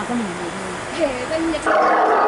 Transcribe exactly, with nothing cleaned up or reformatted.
ก็มีอยู่ด้วยเห็นเป็นอย่าง